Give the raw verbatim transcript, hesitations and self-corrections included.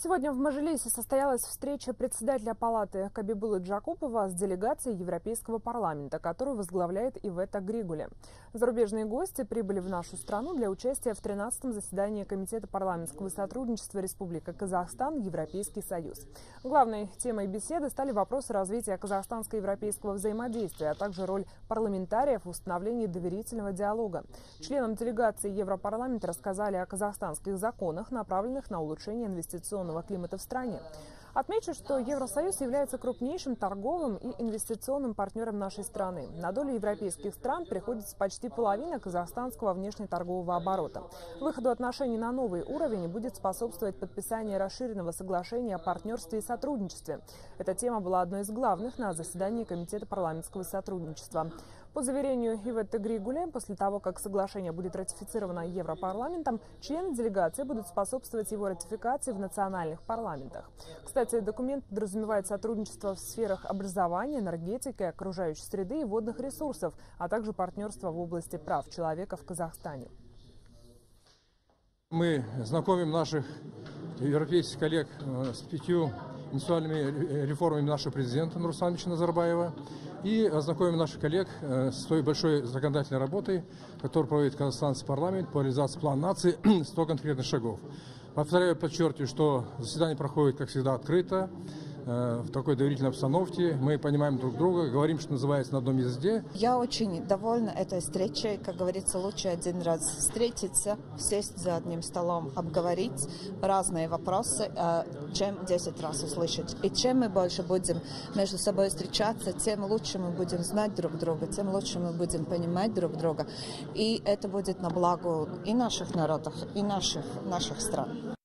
Сегодня в Мажилисе состоялась встреча председателя палаты Кабибулы Джакупова с делегацией Европейского парламента, которую возглавляет Ивета Григуле. Зарубежные гости прибыли в нашу страну для участия в тринадцатом заседании Комитета парламентского сотрудничества Республика Казахстан Европейский Союз. Главной темой беседы стали вопросы развития казахстанско-европейского взаимодействия, а также роль парламентариев в установлении доверительного диалога. Членам делегации Европарламента рассказали о казахстанских законах, направленных на улучшение инвестиционного климата в стране. Отмечу, что Евросоюз является крупнейшим торговым и инвестиционным партнером нашей страны. На долю европейских стран приходится почти половина казахстанского внешнеторгового оборота. Выходу отношений на новый уровень будет способствовать подписание расширенного соглашения о партнерстве и сотрудничестве. Эта тема была одной из главных на заседании Комитета парламентского сотрудничества. По заверению Иветы Григуле, после того, как соглашение будет ратифицировано Европарламентом, члены делегации будут способствовать его ратификации в национальных парламентах. Кстати, документ подразумевает сотрудничество в сферах образования, энергетики, окружающей среды и водных ресурсов, а также партнерство в области прав человека в Казахстане. Мы знакомим наших европейских коллег с пятью институциональными реформами нашего президента Нурсултана Назарбаева и ознакомим наших коллег с той большой законодательной работой, которую проводит казахстанский парламент по реализации плана нации сто конкретных шагов. Повторяю, подчеркиваю, что заседание проходит, как всегда, открыто, в такой доверительной обстановке. Мы понимаем друг друга, говорим, что называется, на одном языке. Я очень довольна этой встречей. Как говорится, лучше один раз встретиться, сесть за одним столом, обговорить разные вопросы, чем десять раз услышать. И чем мы больше будем между собой встречаться, тем лучше мы будем знать друг друга, тем лучше мы будем понимать друг друга. И это будет на благо и наших народов, и наших, наших стран.